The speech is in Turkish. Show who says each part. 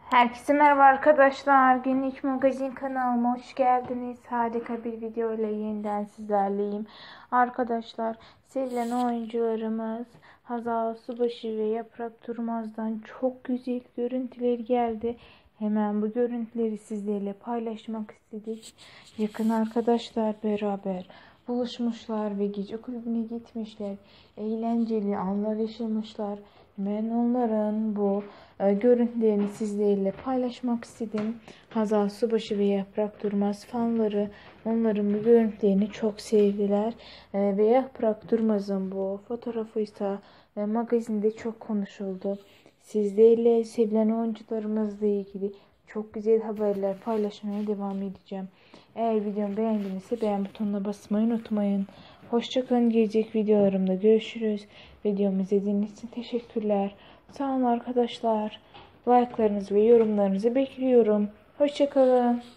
Speaker 1: Herkese merhaba arkadaşlar. Günlük magazin kanalıma hoş geldiniz. Harika bir video ile yeniden sizlerleyim. Arkadaşlar, sevilen oyuncularımız Hazal Subaşı ve Yaprak Durmaz'dan çok güzel görüntüler geldi. Hemen bu görüntüleri sizlerle paylaşmak istedik. Yakın arkadaşlar beraber buluşmuşlar ve gece kulübüne gitmişler. Eğlenceli anlar yaşamışlar. Ben onların bu görüntülerini sizlerle paylaşmak istedim. Hazal Subaşı ve Yaprak Durmaz fanları onların bu görüntülerini çok sevdiler. Ve Yaprak Durmaz'ın bu fotoğrafı ise magazinde çok konuşuldu. Sizlerle sevilen oyuncularımızla ilgili çok güzel haberler paylaşmaya devam edeceğim. Eğer videomu beğendinizse beğen butonuna basmayı unutmayın. Hoşçakalın. Gelecek videolarımda görüşürüz. Videomu izlediğiniz için teşekkürler. Sağ olun arkadaşlar. Like'larınızı ve yorumlarınızı bekliyorum. Hoşçakalın.